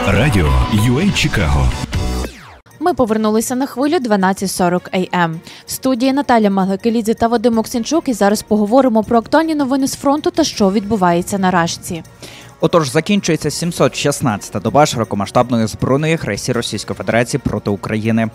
Радіо UA Чикаго. Ми повернулися на хвилю 12:40 АМ. В студії Наталя Маглакелідзе та Вадим Оксенчук, і зараз поговоримо про актуальні новини з фронту та що відбувається на Рашці. Отож, закінчується 716-та доба широкомасштабної збройної агресії Російської Федерації проти України.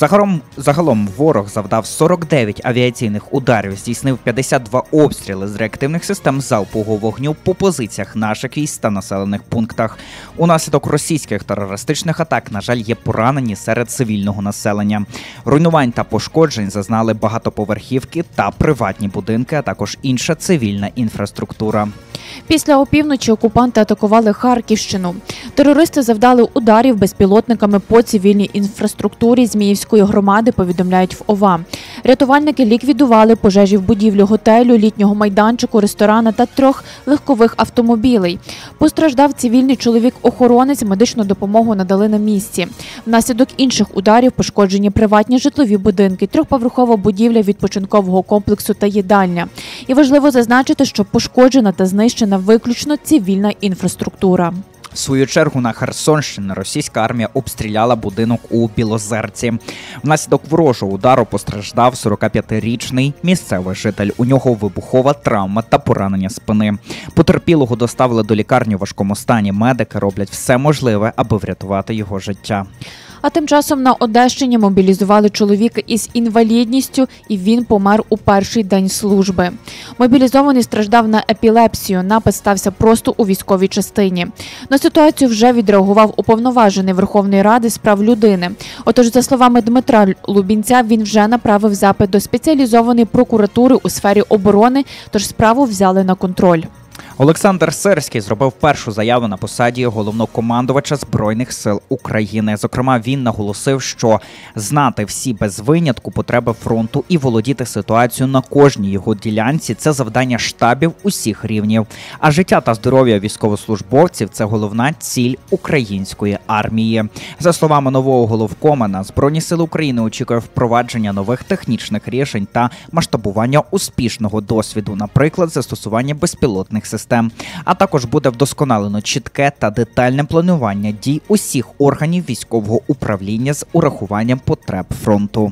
Загалом ворог завдав 49 авіаційних ударів, здійснив 52 обстріли з реактивних систем залпового вогню по позиціях наших військ та населених пунктах. Унаслідок російських терористичних атак, на жаль, є поранені серед цивільного населення. Руйнувань та пошкоджень зазнали багатоповерхівки та приватні будинки, а також інша цивільна інфраструктура. Після опівночі окупанти атакували Харківщину. Терористи завдали ударів безпілотниками по цивільній інфраструктурі Зміївської громади, повідомляють в ОВА. Рятувальники ліквідували пожежі в будівлі готелю, літнього майданчику, ресторана та 3 легкових автомобілей. Постраждав цивільний чоловік-охоронець, медичну допомогу надали на місці. Внаслідок інших ударів пошкоджені приватні житлові будинки, 3-поверхова будівля відпочинкового комплексу та їдальня. І важливо зазначити, що пошкоджена та знищена виключно цивільна інфраструктура. В свою чергу на Херсонщині російська армія обстріляла будинок у Білозерці. Внаслідок ворожого удару постраждав 45-річний місцевий житель. У нього вибухова травма та поранення спини. Потерпілого доставили до лікарні у важкому стані. Медики роблять все можливе, аби врятувати його життя. А тим часом на Одещині мобілізували чоловіка із інвалідністю, і він помер у перший день служби. Мобілізований страждав на епілепсію, напад стався просто у військовій частині. На ситуацію вже відреагував уповноважений Верховної Ради з прав людини. Отож, за словами Дмитра Лубінця, він вже направив запит до спеціалізованої прокуратури у сфері оборони, тож справу взяли на контроль. Олександр Сирський зробив першу заяву на посаді головнокомандувача Збройних сил України. Зокрема, він наголосив, що знати всі без винятку потреби фронту і володіти ситуацією на кожній його ділянці – це завдання штабів усіх рівнів. А життя та здоров'я військовослужбовців – це головна ціль української армії. За словами нового головкома, на Збройні сили України очікує впровадження нових технічних рішень та масштабування успішного досвіду, наприклад, застосування безпілотних систем. А також буде вдосконалено чітке та детальне планування дій усіх органів військового управління з урахуванням потреб фронту.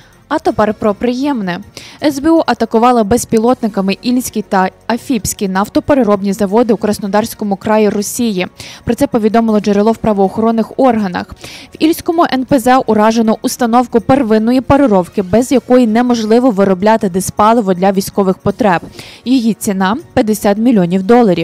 А тепер про приємне. СБУ атакувала безпілотниками Ільський та Афіпський нафтопереробні заводи у Краснодарському краї Росії. Про це повідомило джерело в правоохоронних органах. В Ільському НПЗ уражено установку первинної переробки, без якої неможливо виробляти диспаливо для військових потреб. Її ціна – $50 мільйонів.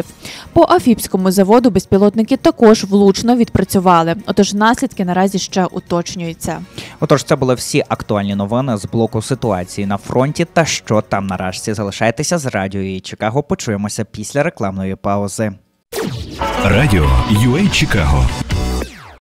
По Афіпському заводу безпілотники також влучно відпрацювали. Отож, наслідки наразі ще уточнюються. Отож, це були всі актуальні новини з блоку ситуації на фронті та що там на Рашці. Залишайтеся з Радіо UA Чикаго. Почуємося після рекламної паузи. Радіо UA Чикаго.